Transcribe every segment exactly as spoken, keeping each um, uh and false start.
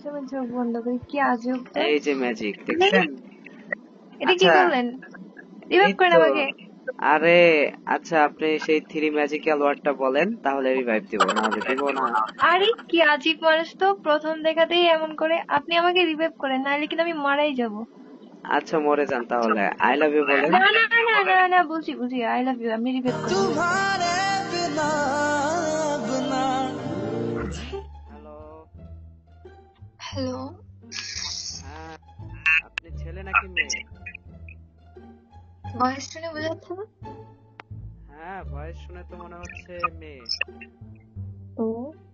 সবসময় চোখ বন্ধ করি, কি আজব তো। এই যে ম্যাজিক দেখছেন? এটা কি আচ্ছা করলেন? রিভাইভ এই করেন তো। আমাকে। আরে আচ্ছা আপনি সেই থ্রি ম্যাজিক্যাল ওয়ার্ডটা বলেন, তাহলে রিভাইভ দিব, না হলে দিব না। আরে কি আজীব মানুষ তো, প্রথম দেখাতেই এমন করে। আপনি আমাকে রিভাইভ করেন, নাহলে কিন্তু আমি মারাই যাব। আচ্ছা মরে যান তাহলে, আই লাভ ইউ বলেন। না না না না না, বুঝি বুঝি, আই লাভ ইউ, আপনি রিভাইভ করেন। तुम्हारे बिना बिना হ্যালো। হ্যালো। হ্যাঁ, আপনি ছেলে নাকি মেয়ে? ভয়েস শুনে বোঝাচ্ছে না? হ্যাঁ ভয়েস শুনে তো মনে হচ্ছে মেয়ে। ও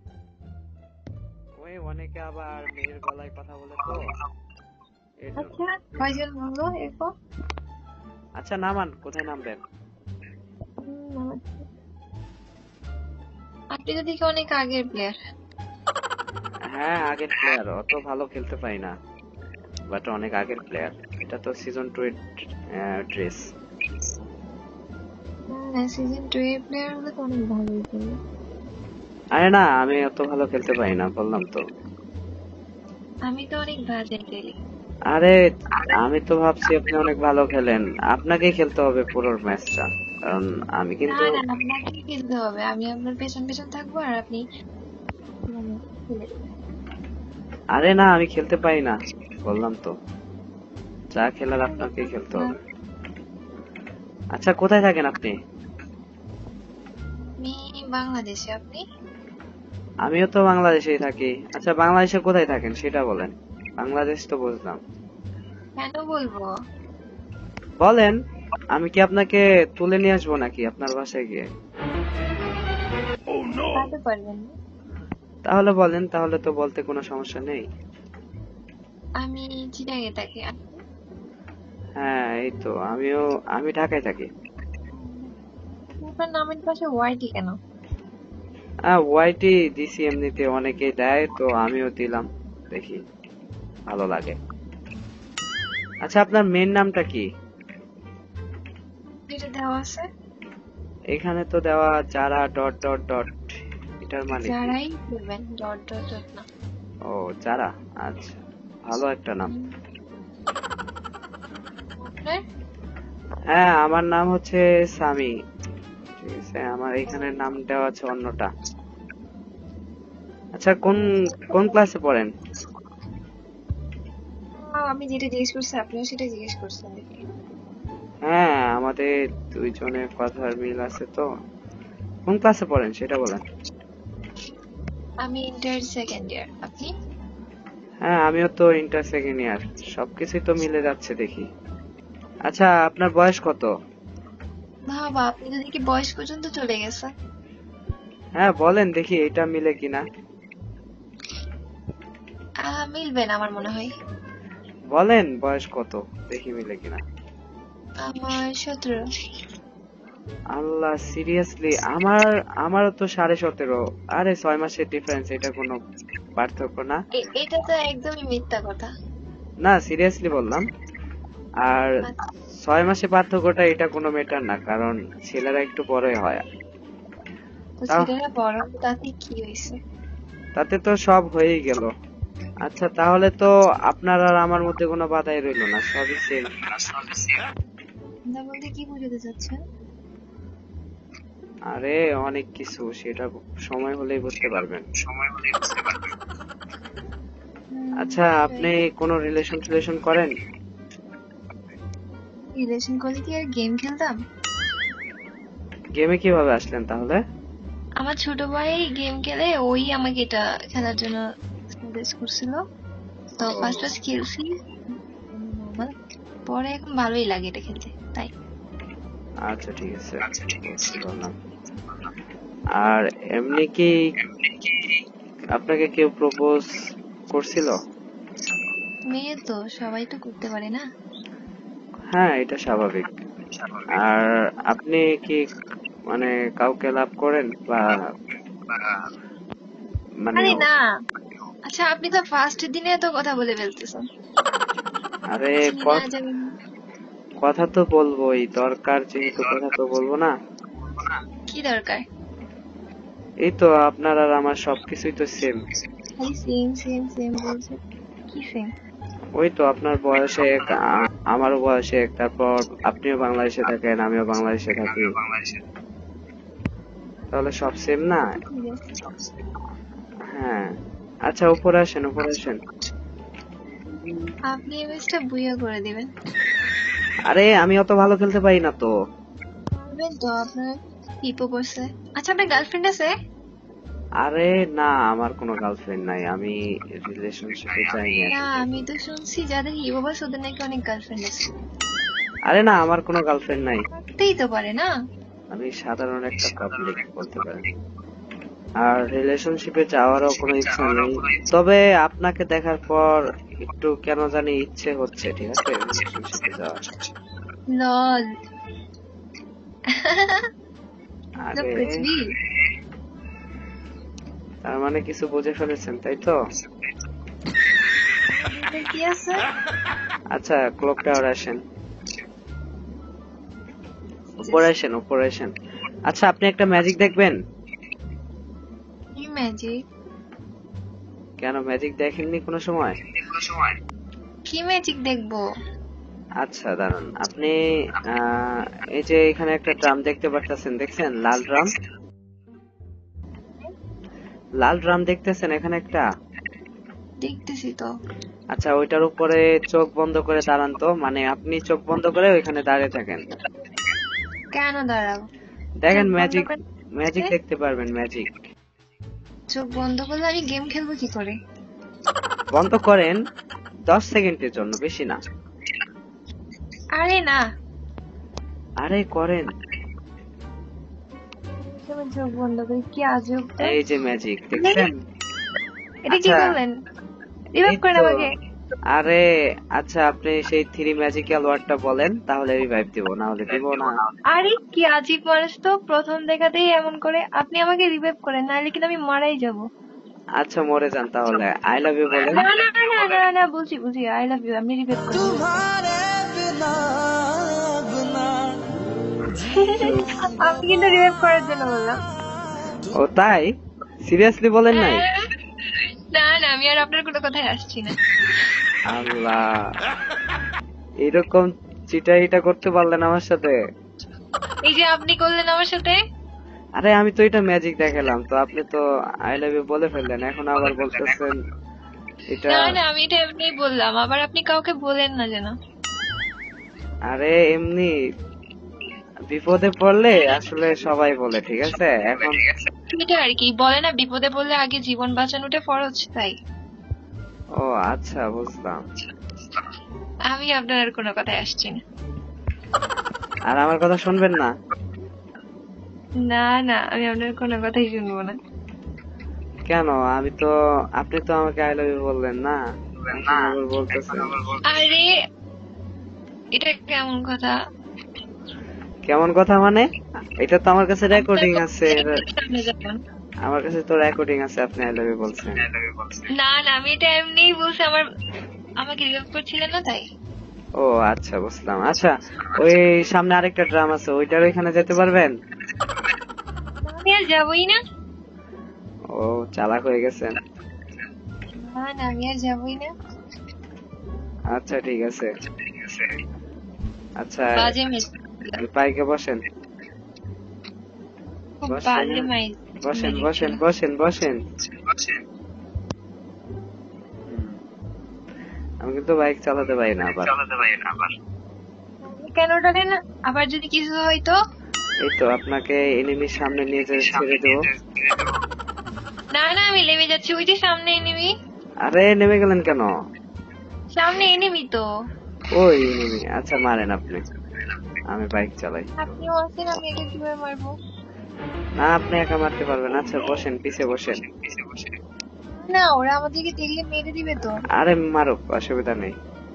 ওই অনেকে আবার মেয়ের গলায় কথা বলে তো এর জন্য। আচ্ছা, কয়জন বললো এরকম? আচ্ছা নামান, কোথায় নামবেন? হুম, নমস্তে। আপনি তো দেখি অনেক আগের প্লেয়ার। হ্যাঁ আগের প্লেয়ার, অত ভালো খেলতে পারি না, বাট অনেক আগের প্লেয়ার। এটা তো সিজন টু এর ড্রেস। না, সিজন টু এর প্লেয়ার হলে তো অনেক ভালোই খেলে। আরে না, আমি অত ভালো খেলতে পারি না, বললাম তো। আমি তো অনেক বাজে খেলি। আরে আমি তো ভাবছি আপনি অনেক ভালো খেলেন, আপনাকেই খেলতে হবে পুরো ম্যাচটা, কারণ আমি না কিন্তু। না, আপনাকেই খেলতে হবে, আমি আপনার পেছন পেছন থাকবো আর আপনি মানে খেলে দেবেন। আরে না আমি খেলতে পারি না, বললাম তো, যা খেলার আপনাকেই খেলতে হবে। আচ্ছা কোথায় থাকেন আপনি? আমি বাংলাদেশে, আপনি? আমিও তো বাংলাদেশেই থাকি। আচ্ছা বাংলাদেশে কোথায় থাকেন সেটা বলেন, বাংলাদেশ তো বুঝলাম। কেন বলবো? বলেন, আমি কি আপনাকে তুলে নিয়ে আসবো নাকি আপনার বাসায় গিয়ে? তাতে পারবেন না। তাহলে বলেন, তাহলে তো বলতে কোনো সমস্যা নেই। আমি চিটাগে থাকি। হ্যাঁ এই তো আমিও, আমি ঢাকায় থাকি। আপনার নামের পাশে ওয়াইটি কেন? হ্যাঁ ওয়াইটি দিছি এমনিতে, অনেকেই দেয় তো আমিও দিলাম, দেখি ভালো লাগে। আচ্ছা আপনার মেন নামটা কি? যেটা দেওয়া আছে। এখানে তো দেওয়া যারা ডট ডট ডট, এটার মানে কি? যারাই বলবেন, ডট ডট ডট না। ও যারা, আচ্ছা ভালো একটা নাম। আপনার? হ্যাঁ আমার নাম হচ্ছে সামি, ঠিক আছে, আমার এখানে নাম দেওয়া আছে অন্যটা। আচ্ছা কোন কোন ক্লাসে পড়েন? আহ, আমি যেটা জিজ্ঞেস করছি আপনিও সেটা জিজ্ঞেস করছেন দেখি। হ্যাঁ আমাদের দুইজনের কথার মিল আছে তো। কোন ক্লাসে পড়েন সেটা বলেন। আমি ইন্টার সেকেন্ড ইয়ার, আপনি? হ্যাঁ আমিও তো ইন্টার সেকেন্ড ইয়ার, সবকিছুই তো মিলে যাচ্ছে দেখি। আচ্ছা আপনার বয়স কত? বাবা, আপনি তো দেখি বয়স পর্যন্ত চলে গেছে। হ্যাঁ বলেন দেখি এটা মিলে কিনা। আহ, মিলবে না আমার মনে হয়। বলেন বয়স কত, দেখি মিলে কিনা। আমার সতেরো। আল্লাহ সিরিয়াসলি, আমার আমারও তো সাড়ে সতেরো। আরে ছয় মাসের ডিফারেন্স, এটা কোনো পার্থক্য না। এ- এটা তো একদমই মিথ্যা কথা। না সিরিয়াসলি বললাম। আর আচ্ছা, ছয় মাসে পার্থক্যটা এটা কোনো ম্যাটার না, কারণ ছেলেরা একটু বড়ই হয়। তো তাও ছেলেরা বড়, তাতে কি হয়েছে? তাতে তো সব হয়েই গেল। আচ্ছা তাহলে তো আপনার আর আমার মধ্যে কোনো বাধাই রইলো না, সবই সেম। না বলতে কি বোঝাতে চাচ্ছেন? আরে অনেক কিছু, সেটা সময় হলেই বুঝতে পারবেন। আচ্ছা আপনি কোনো রিলেশন টিলেশন করেন? রিলেশন করলে কি আর গেম খেলতাম? গেমে কিভাবে আসলেন তাহলে? আমার ছোট ভাই গেম খেলে, ওই আমাকে এটা খেলার জন্য সাজেস্ট করছিল। তো ফার্স্ট ফার্স্ট খেলছি নরমাল, পরে এখন ভালোই লাগে এটা খেলতে, তাই। আচ্ছা ঠিক আছে, বুঝতে পারলাম। আর এমনি কি আপনাকে কেউ প্রপোজ করছিল? মেয়ে তো সবাই তো করতে পারে না। হ্যাঁ এটা স্বাভাবিক। আর আপনি কি মানে কাউকে লাভ করেন বা মানে? আরে না। আচ্ছা, আপনি তো ফার্স্ট দিনে তো কথা বলে ফেলতেছেন। আরে চিনি না ক- জানি না। কথা তো বলবোই, দরকার যেহেতু কথা তো বলবো না। কি দরকার? এই তো আপনার আর আমার সবকিছুই তো সেম। খালি সেম সেম সেম বলছে। কি সেম? ওই তো আপনার বয়সে এক, আ- আমারও বয়সে এক, তারপর আপনিও বাংলাদেশে থাকেন, আমিও বাংলাদেশে থাকি, তাহলে সব সেম না? হ্যাঁ। আচ্ছা উপরে আসেন, উপরে আসেন। আপনি এই ম্যাচটা বুইয়া করে দিবেন। আরে আমি অত ভালো খেলতে পারি না তো। পারবেন তো, আপনার হিপো পড়ছে। আচ্ছা আপনার গার্লফ্রেন্ড আছে? আরে না, আমার কোনো গার্লফ্রেন্ড নাই, আমি রিলেশনশিপে চাইনি না আসলে। আমি তো শুনছি যাদের হিপো পড়ছে ওদের নাকি অনেক গার্লফ্রেন্ড আছে। আরে না, আমার কোনো গার্লফ্রেন্ড নাই। থাকতেই তো পারে না? আমি সাধারণ একটা পাবলিক বলতে পারেন। আর রিলেশনশিপে যাওয়ারও কোনো ইচ্ছা নেই, তবে আপনাকে দেখার পর একটু কেন জানি ইচ্ছে হচ্ছে, ঠিক আছে, রিলেশনশিপে যাওয়ার। লল। আরে कुछ भी। তার মানে কিছু বুঝে ফেলেছেন, তাই তো? এটা কি আছে? আচ্ছা ক্লক টাওয়ার আসেন, উপরে আসেন, উপরে আসেন। আচ্ছা আপনি একটা ম্যাজিক দেখবেন? কি ম্যাজিক? কেন ম্যাজিক দেখেননি কোনো সময়? কি ম্যাজিক দেখবো? আচ্ছা দাঁড়ান, আপনি আহ, এই যে এখানে একটা ড্রাম দেখতে পাচ্ছেন, দেখছেন লাল ড্রাম? লাল ড্রাম দেখতেছেন এখানে একটা? দেখতেছি তো। আচ্ছা ওইটার উপরে চোখ বন্ধ করে দাঁড়ান তো, মানে আপনি চোখ বন্ধ করে ওইখানে দাঁড়িয়ে থাকেন। কেন দাঁড়াবো? দেখেন চোখ বন্ধ ম্যাজিক, করে- ম্যাজিক দেখতে পারবেন, ম্যাজিক। চোখ বন্ধ করলে আমি গেম খেলবো কি করে? বন্ধ করেন দশ সেকেন্ডের জন্য, বেশি না। আরে না, আরে করেন। তুমি চোখ বন্ধ করে কি আজব তো। এই যে ম্যাজিক দেখছেন? এটা কি আচ্ছা, করলেন? রিভাইভ এই করেন তো। আমাকে। আরে আচ্ছা আপনি সেই থ্রি ম্যাজিক্যাল ওয়ার্ডটা বলেন, তাহলে রিভাইভ দিব, না হলে দিব না। আরে কি আজীব মানুষ তো, প্রথম দেখাতেই এমন করে। আপনি আমাকে রিভাইভ করেন, নাহলে কিন্তু আমি মারাই যাবো। আচ্ছা মরে যান তাহলে, আই লাভ ইউ বলেন। না না না না না না বলছি বলছি আই লাভ ইউ, আপনি রিভাইভ করেন। तुम्हारे बिना बिना আমি কিন্তু রিভাইভ করার জন্য বললাম। ও তাই? সিরিয়াসলি বলেন নাই? না না আমি আর আপনার কোনো কথায় আসছি না। আল্লাহ, এরকম চিটাইটা করতে পারলেন আমার সাথে? এই যে আপনি করলেন আমার সাথে। আরে আমি তো এটা ম্যাজিক দেখালাম, তো আপনি তো আই লাভ ইউ বলে ফেললেন, এখন আবার বলতেছেন এটা। না না আমি এটা এমনি বললাম, আবার আপনি কাউকে বলেন না যেন। আরে এমনি বিপদে পড়লে আসলে সবাই বলে, ঠিক আছে? এখন এটা আর কি বলে না, বিপদে পড়লে আগে জীবন বাঁচানোটা ফরজ, তাই। ও আচ্ছা বুঝলাম। আমি আপনার আর কোনো কথায় আসছি না। আর আমার কথা শুনবেন না? না না আমি আপনার কোনো কথাই শুনবো না। কেন? আমি তো, আপনি তো আমাকে আই লাভ ইউ বললেন না, এখন আবার বলতেছেন। আরে এটা কেমন কথা? কেমন কথা মানে? এটা তো আমার কাছে রেকর্ডিং আছে, সামনে যাবেন। আমার কাছে তো রেকর্ডিং আছে, আপনি আই লাভ ইউ বলছেন। না না আমি এটা এমনিই বলছি, আমার আমাকে রিভাইভ করছিলেন না তাই। ও আচ্ছা বুঝলাম। আচ্ছা ওই সামনে আরেকটা ড্রাম আছে, ওইটার ওইখানে যেতে পারবেন? আমি আর যাবোই না। ও চালাক হয়ে গেছেন। না না আমি আর যাবোই না। আচ্ছা ঠিক আছে। আচ্ছা বাজে মেয়ে, বাইকে বসেন, খুব বসেন, বাজে মাই। বসেন বসেন বসেন বসেন। আমি কিন্তু বাইক চালাতে পারি না আবার। কেন ডাকে না? আবার যদি কিছু হয় তো? এই তো আপনাকে এনিমির সামনে নিয়ে যেয়ে ছেড়ে দেবো। না না আমি নেমে যাচ্ছি, ওই যে সামনে এনিমি। আরে নেমে গেলেন কেন? সামনে এনিমি তো। ওই এনিমি, আচ্ছা মারেন আপনি, আমি বাইক চালাই। আপনিও আছেন, আমি একে কিভাবে মারবো? না আপনি একা মারতে পারবেন। আচ্ছা বসেন, পিছে বসেন। না ওরা আমাদেরকে দেখলে মেরে দিবে তো। আরে মারুক, অসুবিধা নেই।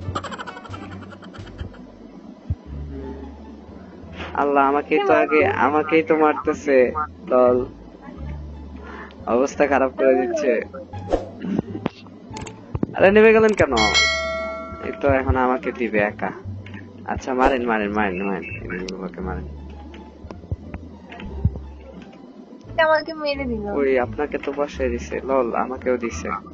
আল্লাহ, আমাকেই তো আগে, আমাকেই তো মারতেছে। দল অবস্থা খারাপ করে দিচ্ছে। আরে নেমে গেলেন কেন? এই তো এখন আমাকে দিবে একা। আচ্ছা মারেন মারেন মারেন মারেন, এনিমিগুলোকে মারেন। আমাকে মেরে দিল। ওই আপনাকে তো বসাই দিছে, লল আমাকেও দিছে।